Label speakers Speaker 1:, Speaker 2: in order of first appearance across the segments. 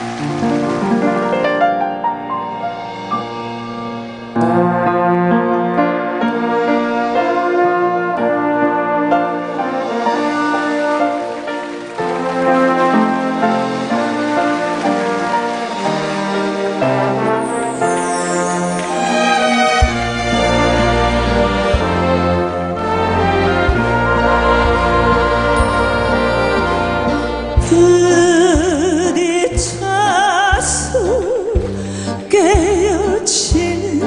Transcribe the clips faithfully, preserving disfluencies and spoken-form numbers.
Speaker 1: 부딪혀서 깨어지는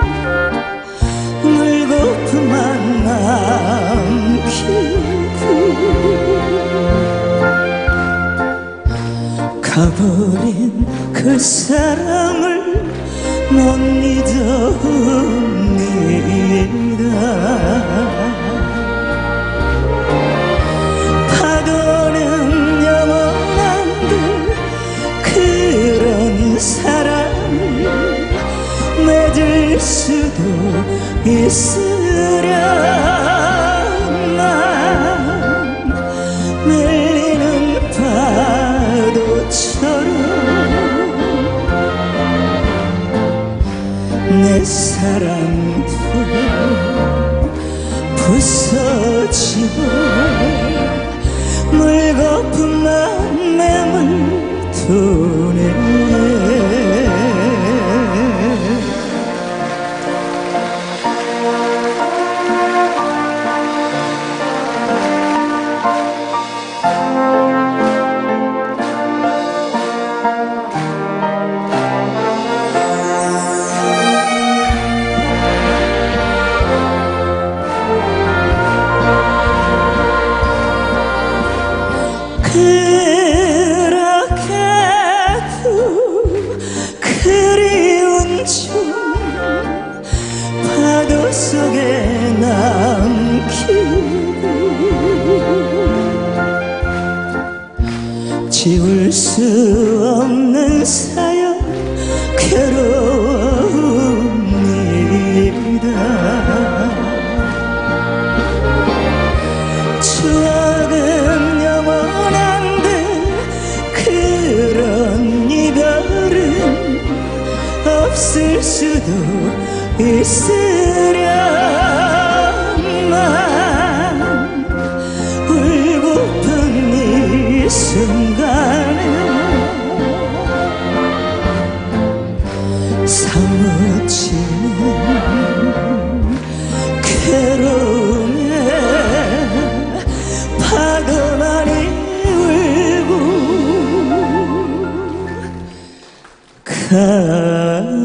Speaker 1: 물고기만 남기고 가버린 그 사랑을 못 잊어옵니다. 사랑을 맺을 수도 있으려나 밀리는 파도처럼 내 사랑도 부서지고 물거품만 맴을 도네. 그렇게도 그리운 춤 파도 속에 남기고 지울 수 없는 사연 괴로웁니다. 추억은 영원한데 그런 이별은 없을 수도 있으려만 울고픈 이 순간에 사무치는 괴로움에 파도만이 울고 가